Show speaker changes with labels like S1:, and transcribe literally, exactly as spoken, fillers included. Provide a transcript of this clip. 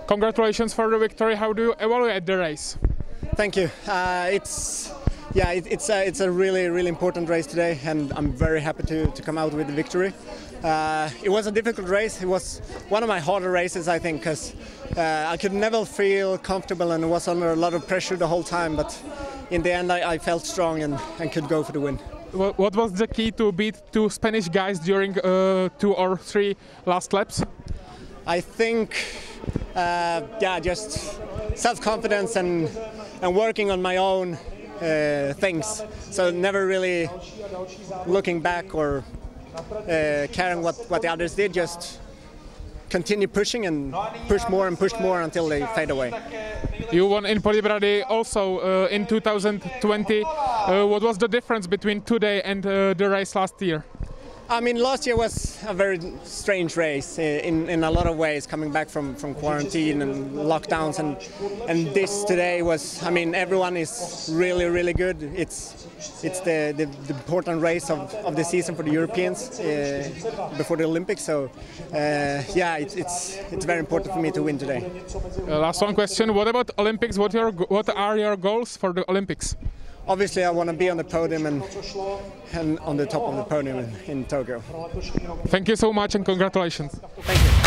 S1: Congratulations for the victory. How do you evaluate the race?
S2: Thank you. Uh, it's yeah, it, it's a, it's a really really important race today, and I'm very happy to, to come out with the victory. Uh, it was a difficult race. It was one of my harder races, I think, because uh, I could never feel comfortable and was under a lot of pressure the whole time. But in the end, I, I felt strong and, and could go for the win.
S1: What was the key to beat two Spanish guys during uh, two or three last laps?
S2: I think, uh, yeah, just self-confidence and and working on my own uh, things. So never really looking back or uh, caring what what the others did. Just continue pushing and push more and push more until they fade away.
S1: You won in Poděbrady also uh, in two thousand twenty. Uh, what was the difference between today and uh, the race last year?
S2: I mean, last year was a very strange race in, in a lot of ways, coming back from, from quarantine and lockdowns, and and this today was, I mean, everyone is really, really good. It's it's the, the, the important race of, of the season for the Europeans uh, before the Olympics, so uh, yeah, it's, it's, it's very important for me to win today.
S1: Uh, last one question, what about Olympics? What, your, what are your goals for the Olympics?
S2: Obviously, I want to be on the podium and, and on the top of the podium in, in Tokyo.
S1: Thank you so much and congratulations.
S2: Thank you.